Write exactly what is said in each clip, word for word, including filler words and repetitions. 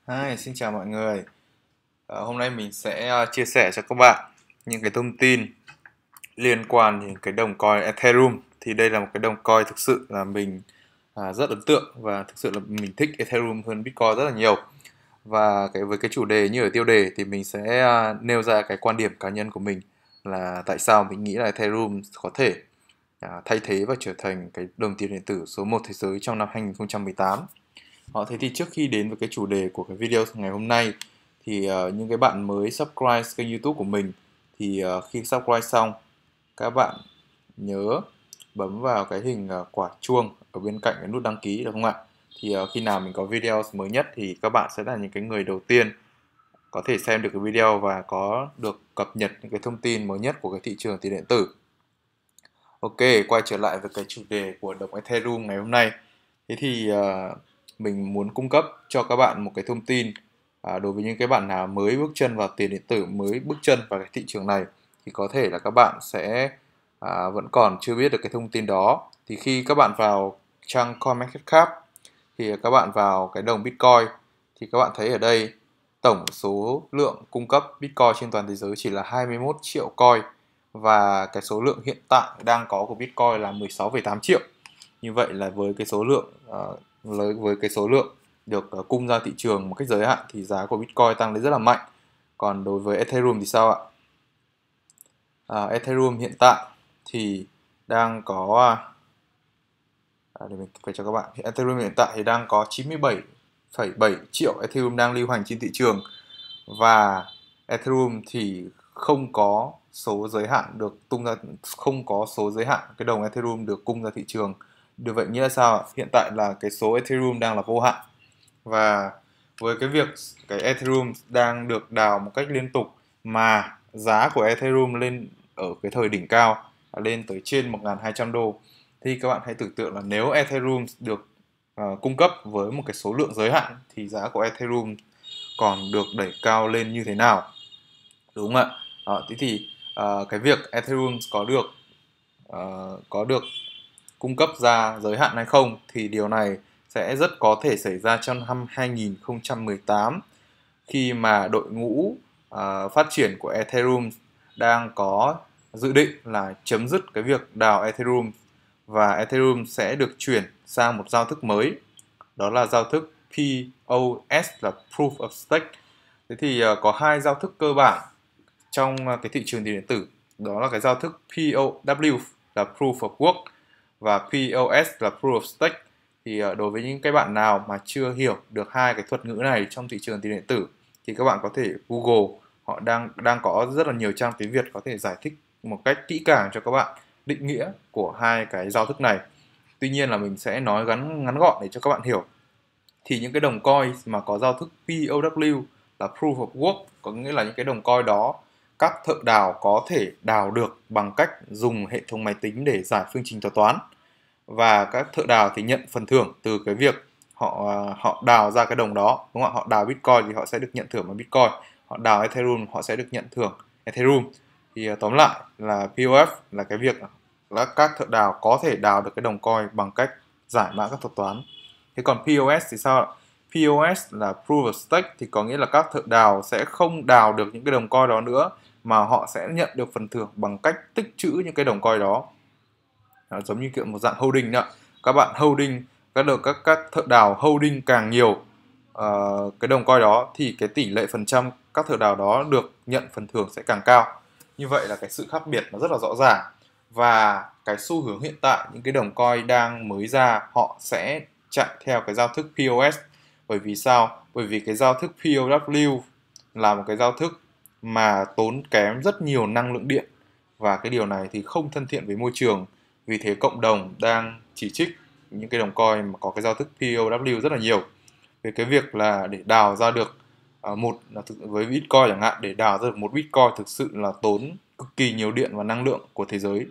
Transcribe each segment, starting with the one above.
Hi, xin chào mọi người. Ờ, hôm nay mình sẽ ờ, chia sẻ cho các bạn những cái thông tin liên quan đến cái đồng coin Ethereum. Thì đây là một cái đồng coin thực sự là mình à, rất ấn tượng và thực sự là mình thích Ethereum hơn Bitcoin rất là nhiều. Và cái với cái chủ đề như ở tiêu đề thì mình sẽ à, nêu ra cái quan điểm cá nhân của mình là tại sao mình nghĩ là Ethereum có thể à, thay thế và trở thành cái đồng tiền điện tử số một thế giới trong năm hai không một tám. Đó, thế thì trước khi đến với cái chủ đề của cái video ngày hôm nay thì uh, những cái bạn mới subscribe kênh YouTube của mình thì uh, khi subscribe xong các bạn nhớ bấm vào cái hình uh, quả chuông ở bên cạnh cái nút đăng ký được không ạ? Thì uh, khi nào mình có video mới nhất thì các bạn sẽ là những cái người đầu tiên có thể xem được cái video và có được cập nhật những cái thông tin mới nhất của cái thị trường tiền điện tử. Ok, quay trở lại với cái chủ đề của đồng Ethereum ngày hôm nay. Thế thì uh, mình muốn cung cấp cho các bạn một cái thông tin uh, đối với những cái bạn nào mới bước chân vào tiền điện tử, mới bước chân vào cái thị trường này thì có thể là các bạn sẽ uh, vẫn còn chưa biết được cái thông tin đó. Thì khi các bạn vào trang CoinMarketCap thì các bạn vào cái đồng Bitcoin thì các bạn thấy ở đây tổng số lượng cung cấp Bitcoin trên toàn thế giới chỉ là hai mươi mốt triệu coin và cái số lượng hiện tại đang có của Bitcoin là mười sáu phẩy tám triệu. Như vậy là với cái số lượng uh, với cái số lượng được uh, cung ra thị trường một cách giới hạn thì giá của Bitcoin tăng lên rất là mạnh. Còn đối với Ethereum thì sao ạ? Uh, Ethereum hiện tại thì đang có à, để mình phải cho các bạn. Ethereum hiện tại thì đang có chín mươi bảy phẩy bảy triệu Ethereum đang lưu hành trên thị trường và Ethereum thì không có số giới hạn được tung ra, không có số giới hạn cái đồng Ethereum được cung ra thị trường. Điều vậy nghĩa là sao? Hiện tại là cái số Ethereum đang là vô hạn và với cái việc cái Ethereum đang được đào một cách liên tục mà giá của Ethereum lên ở cái thời đỉnh cao lên tới trên một nghìn hai trăm đô thì các bạn hãy tưởng tượng là nếu Ethereum được uh, cung cấp với một cái số lượng giới hạn thì giá của Ethereum còn được đẩy cao lên như thế nào, đúng không ạ? Đó, thế thì uh, cái việc Ethereum có được uh, có được cung cấp ra giới hạn hay không thì điều này sẽ rất có thể xảy ra trong năm hai không một tám khi mà đội ngũ uh, phát triển của Ethereum đang có dự định là chấm dứt cái việc đào Ethereum và Ethereum sẽ được chuyển sang một giao thức mới, đó là giao thức pê o ét là Proof of Stake. Thế thì uh, có hai giao thức cơ bản trong uh, cái thị trường tiền điện tử, đó là cái giao thức pê o vê là Proof of Work và pê o ét là Proof of Stake. Thì uh, đối với những cái bạn nào mà chưa hiểu được hai cái thuật ngữ này trong thị trường tiền điện tử thì các bạn có thể Google, họ đang đang có rất là nhiều trang tiếng Việt có thể giải thích một cách kỹ càng cho các bạn định nghĩa của hai cái giao thức này. Tuy nhiên là mình sẽ nói ngắn ngắn gọn để cho các bạn hiểu. Thì những cái đồng coin mà có giao thức pê o vê là Proof of Work, có nghĩa là những cái đồng coin đó các thợ đào có thể đào được bằng cách dùng hệ thống máy tính để giải phương trình thuật toán, và các thợ đào thì nhận phần thưởng từ cái việc họ họ đào ra cái đồng đó, đúng không ạ? Họ đào Bitcoin thì họ sẽ được nhận thưởng bằng Bitcoin, họ đào Ethereum họ sẽ được nhận thưởng Ethereum. Thì tóm lại là pê o ép là cái việc là các thợ đào có thể đào được cái đồng coin bằng cách giải mã các thuật toán. Thế còn pê o ét thì sao ạ? pê o ét là Proof of Stake, thì có nghĩa là các thợ đào sẽ không đào được những cái đồng coin đó nữa mà họ sẽ nhận được phần thưởng bằng cách tích trữ những cái đồng coin đó. Đó, giống như kiểu một dạng holding đó. Các bạn holding các được các các thợ đào holding càng nhiều uh, cái đồng coin đó thì cái tỷ lệ phần trăm các thợ đào đó được nhận phần thưởng sẽ càng cao. Như vậy là cái sự khác biệt nó rất là rõ ràng. Và cái xu hướng hiện tại những cái đồng coin đang mới ra họ sẽ chạy theo cái giao thức pê o ét. Bởi vì sao? Bởi vì cái giao thức pê o vê là một cái giao thức mà tốn kém rất nhiều năng lượng điện và cái điều này thì không thân thiện với môi trường. Vì thế cộng đồng đang chỉ trích những cái đồng coin mà có cái giao thức pê o vê rất là nhiều về cái việc là để đào ra được uh, một với Bitcoin chẳng hạn, để đào ra được một Bitcoin thực sự là tốn cực kỳ nhiều điện và năng lượng của thế giới.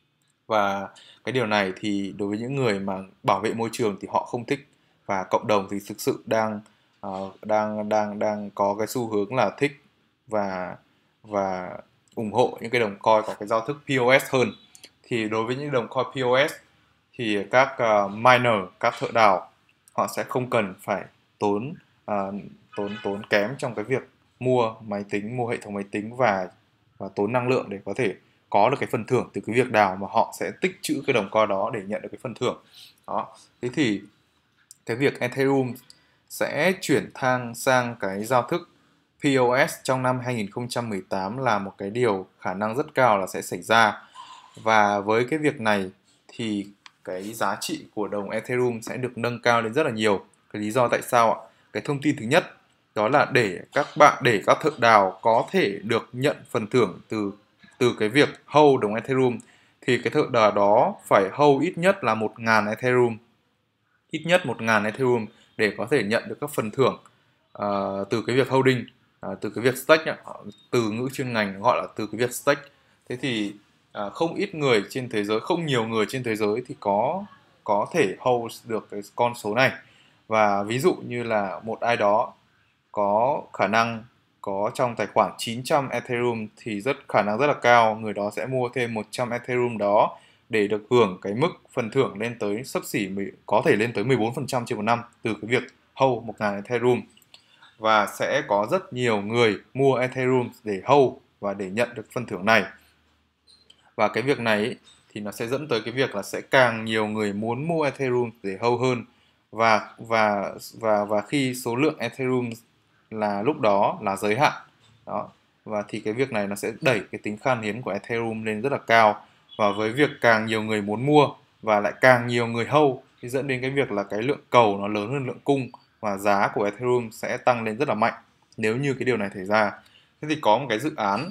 Và cái điều này thì đối với những người mà bảo vệ môi trường thì họ không thích, và cộng đồng thì thực sự đang uh, đang đang đang có cái xu hướng là thích và và ủng hộ những cái đồng coin có cái giao thức pê o ét hơn. Thì đối với những đồng coin pê o ét thì các uh, miner, các thợ đào họ sẽ không cần phải tốn uh, tốn tốn kém trong cái việc mua máy tính, mua hệ thống máy tính và và tốn năng lượng để có thể có được cái phần thưởng từ cái việc đào, mà họ sẽ tích trữ cái đồng coin đó để nhận được cái phần thưởng đó. Thế thì cái việc Ethereum sẽ chuyển thang sang cái giao thức pê ô ét trong năm hai nghìn không trăm mười tám là một cái điều khả năng rất cao là sẽ xảy ra. Và với cái việc này thì cái giá trị của đồng Ethereum sẽ được nâng cao lên rất là nhiều. Cái lý do tại sao ạ? Cái thông tin thứ nhất đó là để các bạn, để các thợ đào có thể được nhận phần thưởng từ từ cái việc hold đồng Ethereum, thì cái thợ đào đó phải hold ít nhất là một nghìn Ethereum, ít nhất một nghìn Ethereum để có thể nhận được các phần thưởng uh, từ cái việc holding, uh, từ cái việc stake, từ ngữ chuyên ngành gọi là từ cái việc stake. Thế thì uh, không ít người trên thế giới, không nhiều người trên thế giới thì có có thể hold được cái con số này. Và ví dụ như là một ai đó có khả năng có trong tài khoản chín trăm Ethereum thì rất khả năng rất là cao người đó sẽ mua thêm một trăm Ethereum đó để được hưởng cái mức phần thưởng lên tới xấp xỉ, có thể lên tới mười bốn phần trăm trên một năm từ cái việc hold một nghìn Ethereum. Và sẽ có rất nhiều người mua Ethereum để hold và để nhận được phần thưởng này. Và cái việc này ý, thì nó sẽ dẫn tới cái việc là sẽ càng nhiều người muốn mua Ethereum để hold hơn. Và và và và khi số lượng Ethereum là lúc đó là giới hạn đó, và thì cái việc này nó sẽ đẩy cái tính khan hiếm của Ethereum lên rất là cao. Và với việc càng nhiều người muốn mua và lại càng nhiều người hold thì dẫn đến cái việc là cái lượng cầu nó lớn hơn lượng cung và giá của Ethereum sẽ tăng lên rất là mạnh nếu như cái điều này xảy ra. Thế thì có một cái dự án,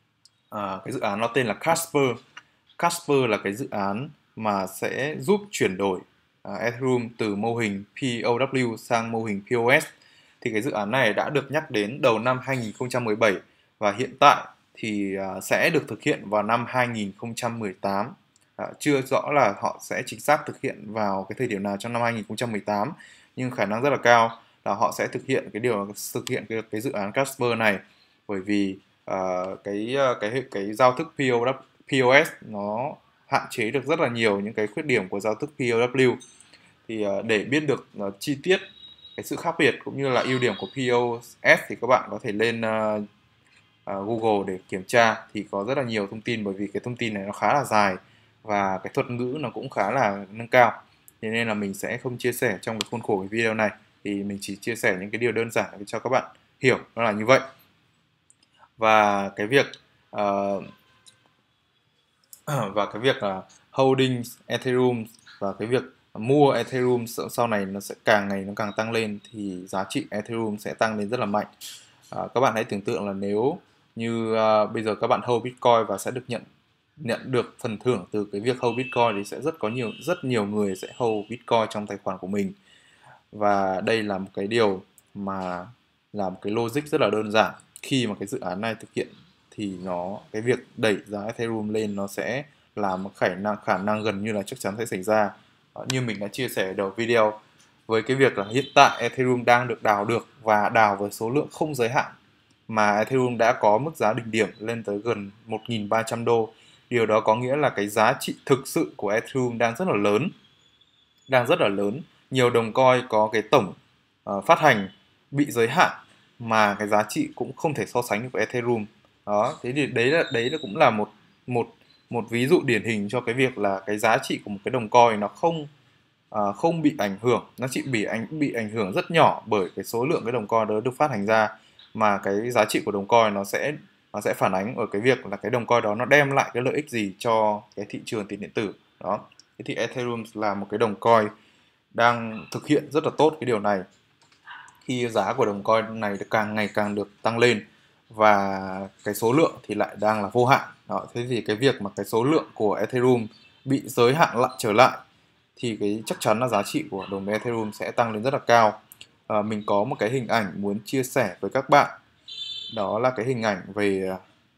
à, cái dự án nó tên là Casper. Casper là cái dự án mà sẽ giúp chuyển đổi uh, Ethereum từ mô hình pê ô vê sang mô hình pê ô ét. Thì cái dự án này đã được nhắc đến đầu năm hai nghìn không trăm mười bảy và hiện tại thì uh, sẽ được thực hiện vào năm hai nghìn không trăm mười tám. Uh, chưa rõ là họ sẽ chính xác thực hiện vào cái thời điểm nào trong năm hai nghìn không trăm mười tám, nhưng khả năng rất là cao là họ sẽ thực hiện cái điều thực hiện cái, cái dự án Casper này, bởi vì uh, cái cái cái giao thức pê ô vê pê ô ét nó hạn chế được rất là nhiều những cái khuyết điểm của giao thức pê ô vê. Thì uh, để biết được uh, chi tiết cái sự khác biệt cũng như là ưu điểm của pê ô ét thì các bạn có thể lên uh, uh, Google để kiểm tra, thì có rất là nhiều thông tin, bởi vì cái thông tin này nó khá là dài và cái thuật ngữ nó cũng khá là nâng cao. Thế nên là mình sẽ không chia sẻ trong cái khuôn khổ cái video này, thì mình chỉ chia sẻ những cái điều đơn giản để cho các bạn hiểu nó là như vậy. Và cái việc uh, và cái việc uh, holding Ethereum và cái việc mua Ethereum sau này nó sẽ càng ngày nó càng tăng lên, thì giá trị Ethereum sẽ tăng lên rất là mạnh. Uh, các bạn hãy tưởng tượng là nếu như uh, bây giờ các bạn hold Bitcoin và sẽ được nhận nhận được phần thưởng từ cái việc hold Bitcoin, thì sẽ rất có nhiều rất nhiều người sẽ hold Bitcoin trong tài khoản của mình. Và đây là một cái điều mà là một cái logic rất là đơn giản. Khi mà cái dự án này thực hiện thì nó cái việc đẩy giá Ethereum lên nó sẽ là một khả năng khả năng gần như là chắc chắn sẽ xảy ra. Đó, như mình đã chia sẻ ở đầu video, với cái việc là hiện tại Ethereum đang được đào được và đào với số lượng không giới hạn, mà Ethereum đã có mức giá đỉnh điểm lên tới gần một nghìn ba trăm đô. Điều đó có nghĩa là cái giá trị thực sự của Ethereum đang rất là lớn, đang rất là lớn. Nhiều đồng coin có cái tổng uh, phát hành bị giới hạn mà cái giá trị cũng không thể so sánh được với Ethereum. Đó, thế thì đấy là đấy là cũng là một một một ví dụ điển hình cho cái việc là cái giá trị của một cái đồng coin nó không uh, không bị ảnh hưởng, nó chỉ bị ảnh bị ảnh hưởng rất nhỏ bởi cái số lượng cái đồng coin đó được phát hành ra, mà cái giá trị của đồng coin nó sẽ nó sẽ phản ánh ở cái việc là cái đồng coin đó nó đem lại cái lợi ích gì cho cái thị trường tiền điện tử. Đó, thế thì Ethereum là một cái đồng coin đang thực hiện rất là tốt cái điều này, khi giá của đồng coin này càng ngày càng được tăng lên và cái số lượng thì lại đang là vô hạn. Đó, thế thì cái việc mà cái số lượng của Ethereum bị giới hạn lại trở lại thì cái chắc chắn là giá trị của đồng Ethereum sẽ tăng lên rất là cao. À, mình có một cái hình ảnh muốn chia sẻ với các bạn, đó là cái hình ảnh về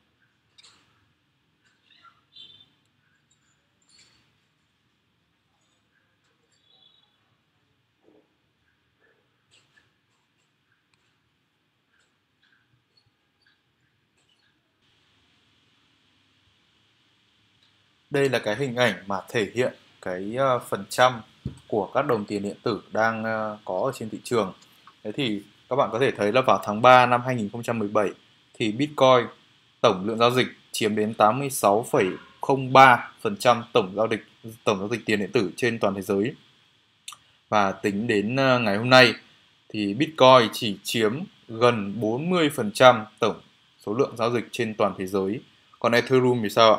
đây là cái hình ảnh mà thể hiện cái uh, phần trăm của các đồng tiền điện tử đang uh, có ở trên thị trường. Thế thì các bạn có thể thấy là vào tháng ba năm hai nghìn không trăm mười bảy thì Bitcoin tổng lượng giao dịch chiếm đến tám mươi sáu phẩy không ba phần trăm tổng giao dịch tổng giao dịch tiền điện tử trên toàn thế giới. Và tính đến ngày hôm nay thì Bitcoin chỉ chiếm gần bốn mươi phần trăm tổng số lượng giao dịch trên toàn thế giới. Còn Ethereum thì sao ạ?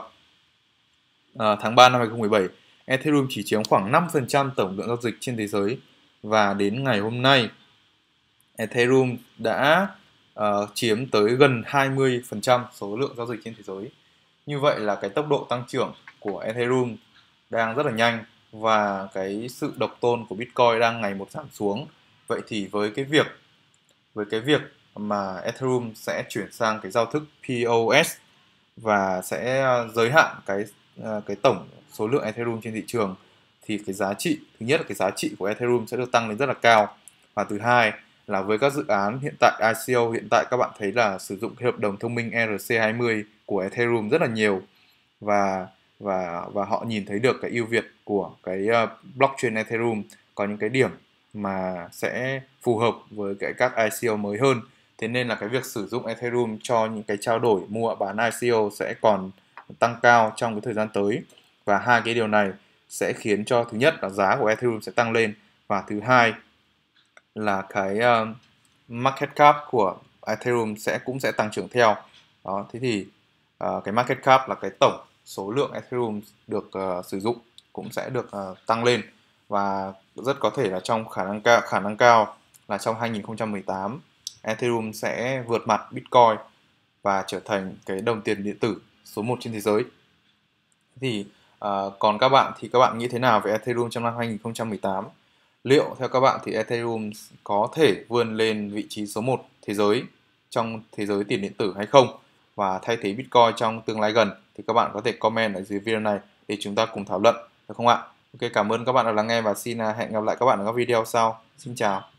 À, tháng ba năm hai nghìn không trăm mười bảy, Ethereum chỉ chiếm khoảng năm phần trăm tổng lượng giao dịch trên thế giới. Và đến ngày hôm nay, Ethereum đã uh, chiếm tới gần hai mươi phần trăm số lượng giao dịch trên thế giới. Như vậy là cái tốc độ tăng trưởng của Ethereum đang rất là nhanh và cái sự độc tôn của Bitcoin đang ngày một giảm xuống. Vậy thì với cái việc với cái việc mà Ethereum sẽ chuyển sang cái giao thức pê ô ét và sẽ giới hạn cái cái tổng số lượng Ethereum trên thị trường, thì cái giá trị, thứ nhất là cái giá trị của Ethereum sẽ được tăng lên rất là cao, và thứ hai là với các dự án hiện tại i xê o hiện tại các bạn thấy là sử dụng cái hợp đồng thông minh e rờ xê hai mươi của Ethereum rất là nhiều, và và và họ nhìn thấy được cái ưu việt của cái blockchain Ethereum, có những cái điểm mà sẽ phù hợp với cái các i xê o mới hơn. Thế nên là cái việc sử dụng Ethereum cho những cái trao đổi mua bán i xê o sẽ còn tăng cao trong cái thời gian tới, và hai cái điều này sẽ khiến cho thứ nhất là giá của Ethereum sẽ tăng lên, và thứ hai là cái uh, market cap của Ethereum sẽ cũng sẽ tăng trưởng theo. Đó, thế thì uh, cái market cap là cái tổng số lượng Ethereum được uh, sử dụng cũng sẽ được uh, tăng lên, và rất có thể là trong khả năng cao, khả năng cao là trong hai nghìn không trăm mười tám Ethereum sẽ vượt mặt Bitcoin và trở thành cái đồng tiền điện tử số một trên thế giới. Thì uh, còn các bạn thì các bạn nghĩ thế nào về Ethereum trong năm hai nghìn không trăm mười tám? Liệu theo các bạn thì Ethereum có thể vươn lên vị trí số một thế giới trong thế giới tiền điện tử hay không, và thay thế Bitcoin trong tương lai gần? Thì các bạn có thể comment ở dưới video này để chúng ta cùng thảo luận, được không ạ? Ok, cảm ơn các bạn đã lắng nghe và xin hẹn gặp lại các bạn ở các video sau. Xin chào.